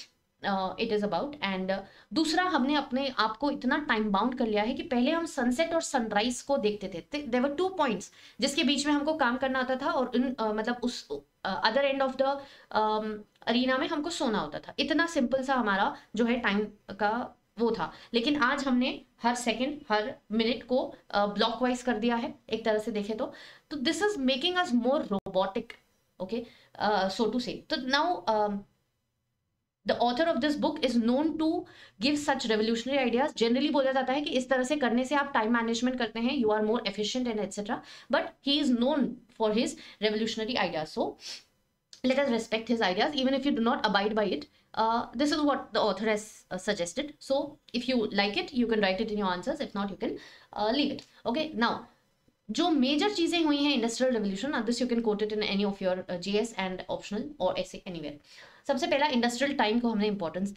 it is about. And दूसरा, हमने अपने आप को इतना time bound कर लिया है कि पहले हम सनसेट और सनराइज को देखते थे। देयर वर 2 पॉइंट्स जिसके बीच में हमको काम करना होता था, और मतलब उस other end of the arena में हमको सोना होता था। इतना सिंपल सा हमारा जो है टाइम का वो था। लेकिन आज हमने हर सेकंड, हर मिनट को ब्लॉक वाइज कर दिया है एक तरह से देखे तो this is making us more robotic, okay, so to say. तो now the author of this book is known to give such revolutionary ideas. Generally बोला जाता है कि इस तरह से करने से आप टाइम मैनेजमेंट करते हैं, you are more efficient and etcetera, but he is known for his revolutionary ideas. So let us respect his ideas even if you do not abide by it. This is what the author has suggested. So if you like it, you can write it in your answers. If not, you can leave it. Okay, now जो major चीजें हुई हैं industrial revolution, this you can quote it in any of your GS and optional और ऐसे anywhere. सबसे पहला, industrial time को हमने इंपॉर्टेंस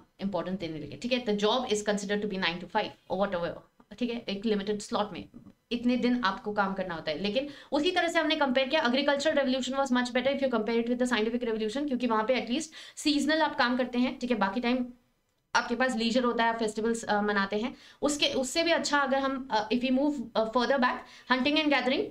देने लगे, ठीक है। The job is considered to be 9 to 5 और वट एवर, ठीक है, एक लिमिटेड स्लॉट में इतने दिन आपको काम करना होता है। लेकिन उसी तरह से हमने कंपेयर किया, agricultural revolution was much better if you compare it with the scientific revolution, क्योंकि वहां पे एटलीस्ट सीजनल आप काम करते हैं, ठीक है, बाकी टाइम आपके पास लीजर होता है, फेस्टिवल्स मनाते हैं। उससे भी अच्छा अगर हम if you move further back, hunting and gathering,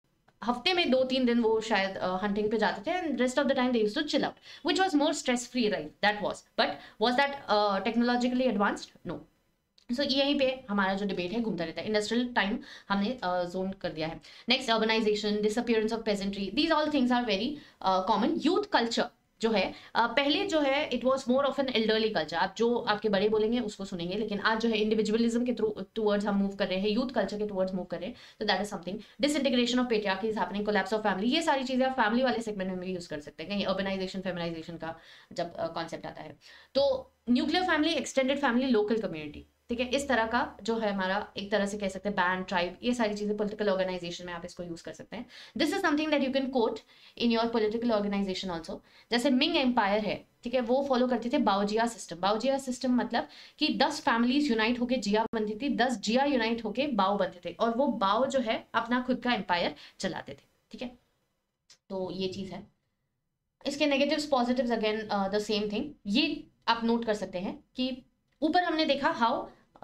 हफ्ते में 2-3 दिन वो शायद हंटिंग पे जाते थे, and rest of the time they used to chill out, which was more stress free, right, that was, but was that technologically advanced? No. So यहीं पे हमारा जो डिबेट है घूमता रहता है। इंडस्ट्रियल टाइम हमने जोन कर दिया है। Next, urbanization, disappearance of peasantry, these all things are very common. Youth culture जो है पहले जो है it was more of an elderly culture, आप जो आपके बड़े बोलेंगे उसको सुनेंगे, लेकिन आज जो है इंडिविजुअलिज्म के टुवर्ड्स हम मूव कर रहे हैं, यूथ कल्चर के टुवर्ड्स मूव कर रहे हैं, तो that is something. Disintegration of patriarchy is happening, collapse of family, ये सारी चीजें आप फैमिली वाले सेगमेंट में भी यूज कर सकते हैं कहीं अर्बनाइजेशन फेमिनाइजेशन का जब कॉन्सेप्ट आता है। तो nuclear family, extended family, local community, ठीक है, इस तरह का जो है हमारा एक तरह से कह सकते हैं बैंड, ट्राइब, ये सारी चीजें पॉलिटिकल ऑर्गेनाइजेशन में आप इसको यूज कर सकते हैं। This is something that you can quote in your political organization also. जैसे मिंग एम्पायर है, ठीक है, वो फॉलो करते थे बाओजिया सिस्टम। बाओजिया सिस्टम मतलब कि 10 फैमिलीज यूनाइट होके जिया बनती थी, 10 जिया यूनाइट होके बाओ बनते थे, और वो बाओ जो है अपना खुद का एम्पायर चलाते थे, ठीक है। तो ये चीज है। इसके negatives positives again the same thing, ये आप नोट कर सकते हैं कि ऊपर हमने देखा हाउ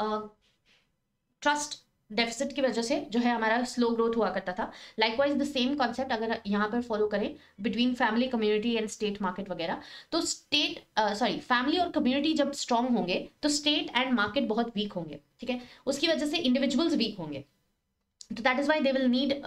ट्रस्ट डेफिसिट की वजह से जो है हमारा स्लो ग्रोथ हुआ करता था। लाइकवाइज द सेम कॉन्सेप्ट अगर यहाँ पर फॉलो करें between family, community and state market वगैरह, तो फैमिली और कम्युनिटी जब स्ट्रांग होंगे तो स्टेट एंड मार्केट बहुत वीक होंगे, ठीक है। उसकी वजह से इंडिविजुअल्स वीक होंगे, तो that is why they will need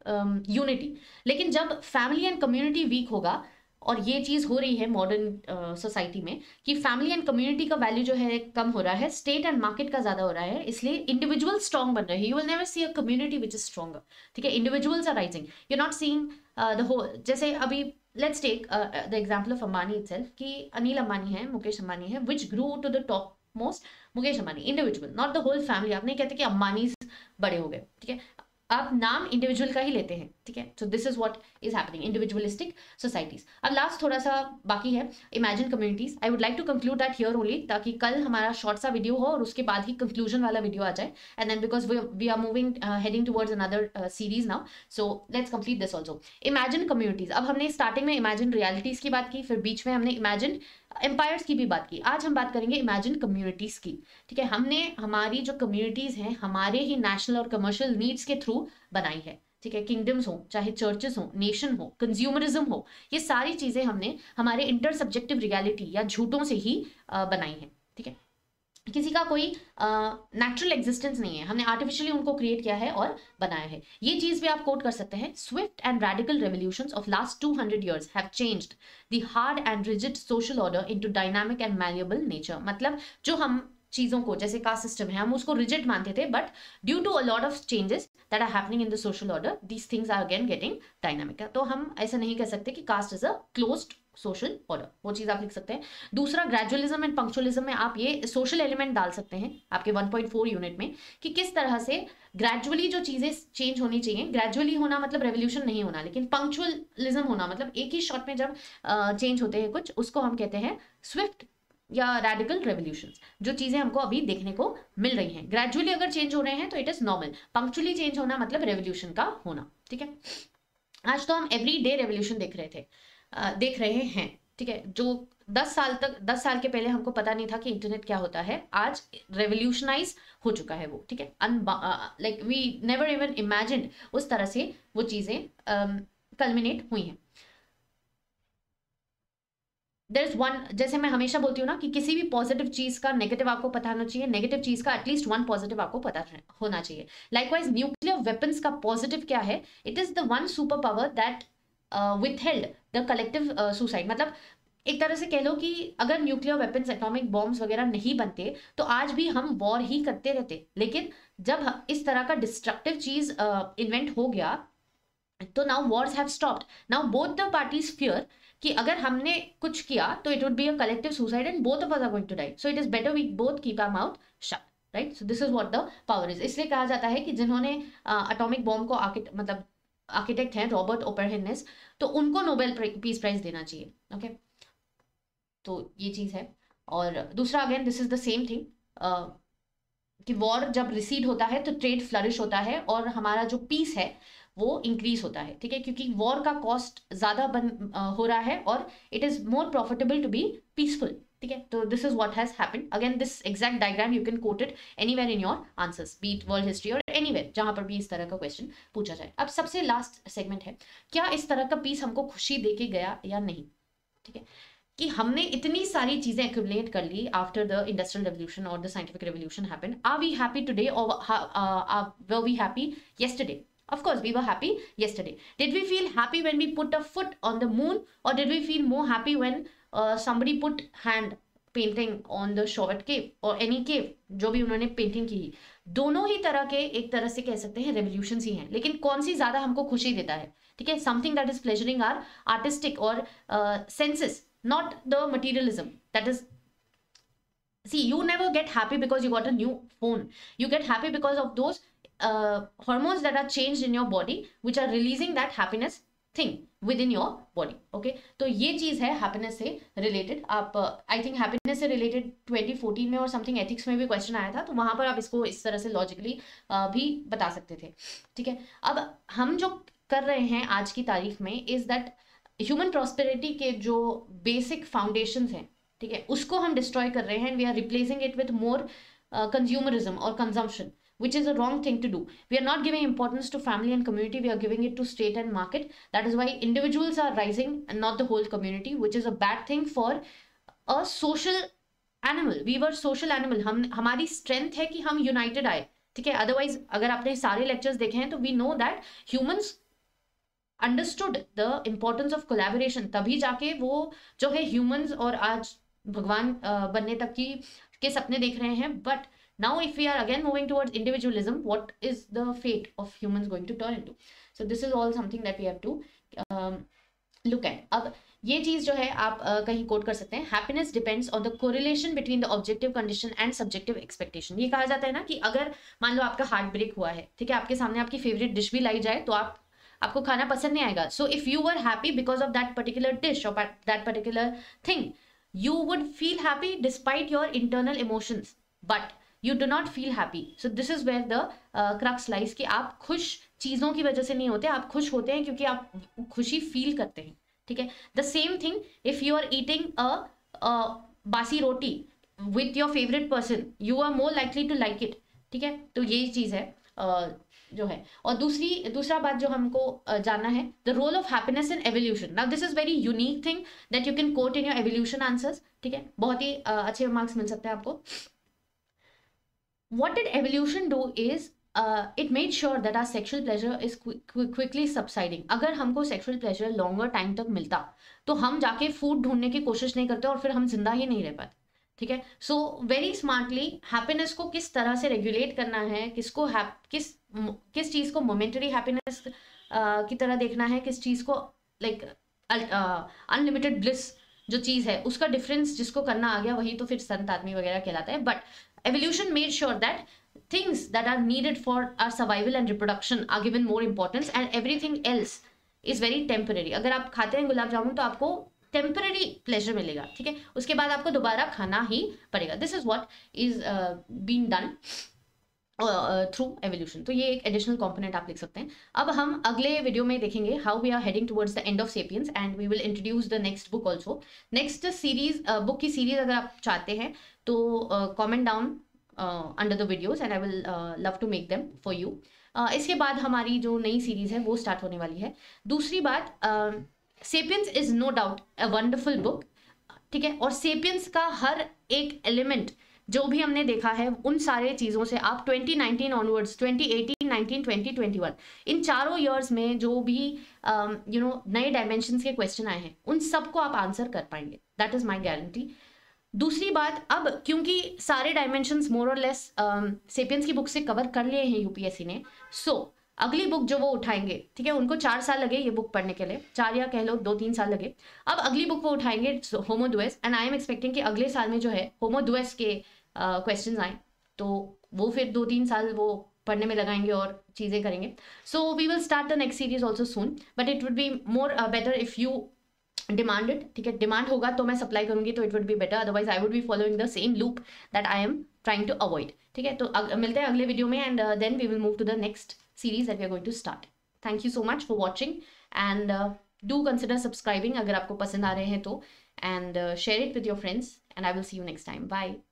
unity. लेकिन जब फैमिली एंड कम्युनिटी वीक होगा, और ये चीज हो रही है मॉडर्न सोसाइटी में कि फैमिली एंड कम्युनिटी का वैल्यू जो है कम हो रहा है, स्टेट एंड मार्केट का ज्यादा हो रहा है, इसलिए इंडिविजुअल स्ट्रॉन्ग बन रहे हैं। You will never see a community which is stronger, ठीक है, individuals are rising, you not seeing the whole. जैसे अभी let's take the example of Ambani itself, कि अनिल अंबानी है, मुकेश अंबानी है, which grew to the top most, Mukesh Ambani individual, not the whole family. आप नहीं कहते कि अंबानी बड़े हो गए, ठीक है, आप नाम इंडिविजुअल का ही लेते हैं, ठीक है। So this is what is happening, individualistic societies. अब लास्ट थोड़ा सा बाकी है, imagine communities. I would like to conclude that here only, ताकि कल हमारा शॉर्ट सा वीडियो हो और उसके बाद ही कंक्लूजन वाला वीडियो आ जाए, and then because we are moving heading towards another series now, so let's complete this also. Imagine communities, अब हमने स्टार्टिंग में इमेजिन रियलिटीज की बात की, फिर बीच में हमने इमेजिन एम्पायर्स की भी बात की, आज हम बात करेंगे इमेजिन कम्युनिटीज की, ठीक है। हमने हमारी जो कम्युनिटीज हैं हमारे ही नेशनल और कमर्शियल नीड्स के थ्रू बनाई है, ठीक है। किंगडम्स हो, चाहे चर्चेस हो, नेशन हो, कंज्यूमरिज्म हो, ये सारी चीजें हमने हमारे इंटर सब्जेक्टिव रियलिटी या झूठों से ही बनाई है, ठीक है। किसी का कोई नेचुरल एग्जिस्टेंस नहीं है, हमने आर्टिफिशियली उनको क्रिएट किया है और बनाया है। ये चीज भी आप कोट कर सकते हैं, swift and radical revolutions of last 200 years have changed the hard and rigid social order into dynamic and malleable nature. मतलब जो हम चीजों को, जैसे कास्ट सिस्टम है, हम उसको रिजिड मानते थे, but due to a lot of changes that are happening in the social order, these things are again getting dynamic. तो हम ऐसा नहीं कह सकते कि caste is a closed social order, वो चीज आप लिख सकते हैं। दूसरा, ग्रेजुअलिज्म एंड पंक्चुअलिज्म में आप ये सोशल एलिमेंट डाल सकते हैं आपके 1.4 यूनिट में, कि किस तरह से ग्रेजुअली जो चीजें चेंज होनी चाहिए। ग्रेजुअली होना मतलब रेवोल्यूशन नहीं होना, लेकिन पंक्चुअलिज्म होना मतलब एक ही शॉट में जब चेंज होते हैं कुछ, उसको हम कहते हैं स्विफ्ट या रेडिकल रेवोल्यूशंस। जो चीजें हमको अभी देखने को मिल रही हैं, ग्रेजुअली अगर चेंज हो रहे हैं तो it is normal, punctually change होना मतलब रेवोल्यूशन का होना, ठीक है। आज तो हम एवरी डे रेवोल्यूशन देख रहे हैं, ठीक है, जो 10 साल के पहले हमको पता नहीं था कि इंटरनेट क्या होता है, आज रेवोल्यूशनाइज हो चुका है वो, ठीक है। Like we never even imagined उस तरह से वो चीजें कल्मिनेट हुई हैं। देयर इज वन, जैसे मैं हमेशा बोलती हूँ ना कि किसी भी पॉजिटिव चीज का नेगेटिव आपको पता होना चाहिए, नेगेटिव चीज का एटलीस्ट वन पॉजिटिव आपको पता होना चाहिए। लाइकवाइज न्यूक्लियर वेपन्स का पॉजिटिव क्या है, it is the one super power that withheld the collective suicide. मतलब एक तरह से कह लो कि अगर न्यूक्लियर वेपन्स, एटॉमिक बॉम्ब्स वगैरह नहीं बनते तो आज भी हम वॉर ही करते रहते। लेकिन जब इस तरह का डिस्ट्रक्टिव चीज इन्वेंट हो गया तो now wars have stopped. Now both the parties fear कि अगर हमने कुछ किया तो it would be a collective suicide and both of us are going to die, so it is better we both keep our mouth shut, right. So this is what the power is. इसलिए कहा जाता है कि जिन्होंने atomic bomb को मतलब architect हैं Robert Oppenheimer, तो उनको नोबेल पीस प्राइज देना चाहिए, ओके। तो ये चीज है। और दूसरा again this is the same thing कि वॉर जब रिसीड होता है तो ट्रेड फ्लरिश होता है और हमारा जो पीस है वो इंक्रीज होता है, ठीक है, क्योंकि वॉर का कॉस्ट ज्यादा हो रहा है और it is more profitable to be peaceful, ठीक है। तो this is what has happened. Again this exact diagram you can quote it anywhere in your answers, be it world history or anywhere जहां पर भी इस तरह का क्वेश्चन पूछा जाए। अब सबसे लास्ट सेगमेंट है, क्या इस तरह का पीस हमको खुशी दे के गया या नहीं, ठीक है, कि हमने इतनी सारी चीजें एक्यूमुलेट कर ली आफ्टर द इंडस्ट्रियल रेवोल्यूशन और the scientific revolution happened. Are we happy today or were we happy yesterday? Of course, we were happy yesterday. Did we feel happy when we put a foot on the moon, or did we feel more happy when somebody put hand painting on the Chauvet cave or any cave, जो भी उन्होंने painting की? दोनों ही तरह के एक तरह से कह सकते हैं रेवोल्यूशंस ही हैं, लेकिन कौन सी ज्यादा हमको खुशी देता है, ठीक है? Something that is pleasuring our artistic और senses, not the materialism. That is, see, you never get happy because you got a new phone. You get happy because of those hormones that are changed in your body which are releasing that happiness thing within your body, okay? तो ये चीज है happiness से related. आप I think happiness से related 2014 में और something ethics में भी क्वेश्चन आया था, तो वहां पर आप इसको इस तरह से लॉजिकली भी बता सकते थे, ठीक है। अब हम जो कर रहे हैं आज की तारीख में इज दैट ह्यूमन प्रॉस्पेरिटी के जो बेसिक फाउंडेशंस हैं, ठीक है, उसको हम डिस्ट्रॉय कर रहे हैं and we are replacing it with more consumerism और consumption, which is a wrong thing to do. We are not giving importance to family and community, we are giving it to state and market. That is why individuals are rising and not the whole community, which is a bad thing for a social animal. We were social animal. हमारी strength है कि हम united आए, ठीक है। Otherwise अगर आपने सारे lectures देखे हैं तो we know that humans understood the importance of collaboration, तभी जाके वो जो है humans और आज भगवान बनने तक के सपने देख रहे हैं। But now if we are again moving towards individualism, what is the fate of humans going to turn into? So this is all something that we have to look at. अब ये चीज जो है आप कहीं कोट कर सकते हैं, happiness depends on the correlation between the objective condition and subjective expectation. ये कहा जाता है ना कि अगर मान लो आपका हार्ट ब्रेक हुआ है, ठीक है, आपके सामने आपकी फेवरेट डिश भी लाई जाए तो आपको खाना पसंद नहीं आएगा. So if you were happy because of that particular dish or that particular thing, you would feel happy despite your internal emotions, but you do not feel happy. So this is where the crux lies कि आप खुश चीजों की वजह से नहीं होते, आप खुश होते हैं क्योंकि आप खुशी फील करते हैं, ठीक है. The same thing if you are eating a बासी रोटी with your favorite person, you are more likely to like it, ठीक है. तो यही चीज है जो है. और दूसरा बात जो हमको जानना है, the role of happiness in evolution. Now this is very unique thing that you can quote in your evolution answers, ठीक है. बहुत ही अच्छे मार्क्स मिल सकते हैं आपको. What did evolution do is it made sure that our sexual pleasure is quickly subsiding. अगर हमको sexual pleasure longer time तक मिलता तो हम जाके food ढूंढने की कोशिश नहीं करते और फिर हम जिंदा ही नहीं रह पाते, ठीक है. सो वेरी स्मार्टली हैप्पीनेस को किस तरह से रेगुलेट करना है, किस चीज को मोमेंटरी हैप्पीनेस की तरह देखना है, किस चीज को लाइक अनलिमिटेड ब्लिस जो चीज है उसका डिफरेंस जिसको करना आ गया वही तो फिर संत आदमी वगैरह कहलाता है. But evolution made sure that things that are needed for our survival and reproduction are given more importance and everything else is very temporary. अगर आप खाते हैं गुलाब जामुन तो आपको टेम्पररी प्लेजर मिलेगा, ठीक है, उसके बाद आपको दोबारा खाना ही पड़ेगा. This is what is being done. Through evolution. तो ये एक एडिशनल कंपोनेंट आप लिख सकते हैं। अब हम अगले वीडियो में देखेंगे how we are heading towards the end of sapiens and we will introduce the next book also. Next series book की सीरीज अगर आप चाहते हैं तो comment down under the videos and I will love to make them for you. इसके बाद हमारी जो नई सीरीज है वो स्टार्ट होने वाली है। दूसरी बात, sapiens is no doubt a wonderful book, ठीक है, और सेपियंस का हर एक एलिमेंट जो भी हमने देखा है उन सारे चीज़ों से आप 2019 ऑनवर्ड्स, 2018, 19, 20, 21 इन चारों ईयर्स में जो भी नए डायमेंशंस के क्वेश्चन आए हैं उन सबको आप आंसर कर पाएंगे, दैट इज माय गारंटी। दूसरी बात, अब क्योंकि सारे डायमेंशंस मोर और लेस सेपियंस की बुक से कवर कर लिए हैं यूपीएससी ने, सो अगली बुक जो वो उठाएंगे, ठीक है, उनको 4 साल लगे ये बुक पढ़ने के लिए, 4 या कह लो 2-3 साल लगे। अब अगली बुक वो उठाएंगे Homo Deus and I am expecting कि अगले साल में जो है होमो डुएस के क्वेश्चंस आए, तो वो फिर 2-3 साल वो पढ़ने में लगाएंगे और चीज़ें करेंगे। So we will start the next series also soon, but it would be more better if you demanded, ठीक है, डिमांड होगा तो मैं सप्लाई करूंगी तो it would be better, otherwise I would be following the same loop that I am trying to avoid, ठीक है। तो मिलते हैं अगले वीडियो में and then we will move to the next series that we are going to start. Thank you so much for watching and do consider subscribing अगर आपको पसंद आ रहे हैं तो, and share it with your friends and I will see you next time. Bye.